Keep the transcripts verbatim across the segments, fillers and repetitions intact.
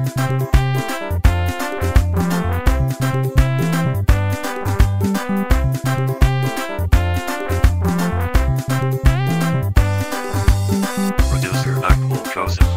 Producer Akmal Joseph.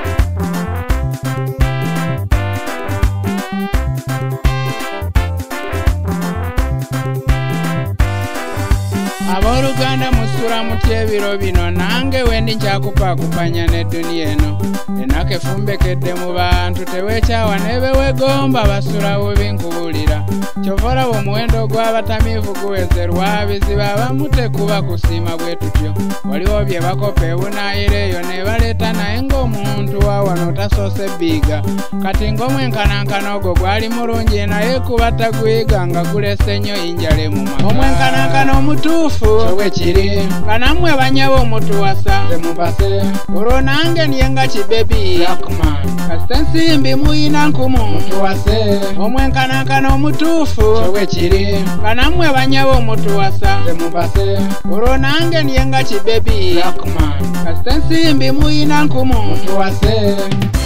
Aboluganda musula mutya ebiro bino nange wendi nkyakupakupanya ne duniya eno enaka efumbekedde mu bantu teweekyawa nebewegomba basula bubi nkubulira kyova olaba omuwendo gw'abatamiivu guwezerwa biziba abamu tekuba kusiima bwe tutyo waliwo bye bakopa ebunaayira eyo ne baleeta naye ng'omuntu wawano tasoose bbiiga kati ng'omwenkanankana ogwo gwali mulungi naye kuba taguyiga nga gulese nnyo injala mu maka omwenkanankana omutuufu bwe kiri nga nammwe banyabo omutuwasa temupase olwo nange niye nga kibebi kasita ensimbi muyina nkumu mutuwase omwenkanankana omutuufu bwe kiri nga nammwe banyabo omutuwasa temupase olwo nange niye nga kibebi kasita ensimbi muyina nkumu mutuwase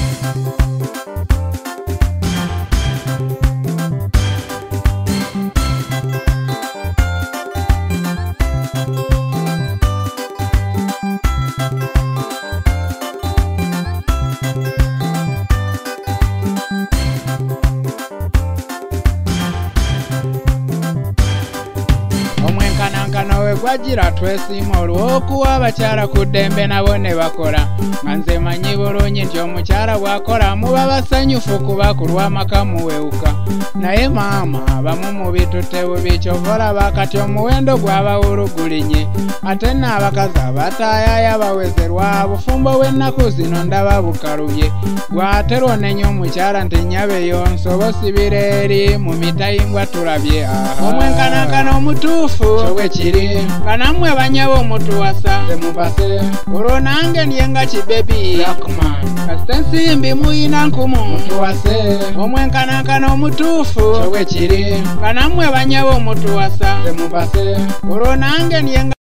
omwenkanankana we gwajira twesiima olw'okuwa abakyala ku ddembe nabo ne bakola nga nze manyi bulungi nti omukyala bw'akola muba basanyufu kuba ku lw'amaka muwewuka naye maama abamu mu bitutte bubi kyova olaba kati omuwendo gw'abawulugulinye ate nno abakazi abataayaaya bawezerwa bufumbo bw'ennaku zino ndaba bukalubye gw'ate lwonenya omukyala nti nyabeyo nsobo sibira eri mu mitayimbwa tulabye omwenkanankana omutuufu bwe kiri nga nammwe banyabo omutuwasa temupase olwo nange niye nga kibebi kasita ensimbi muyina nkumu mutuwase omwenkanankana omutuufu bwe kiri nga nammwe banyabo omutuwasa temupase olwo nange niye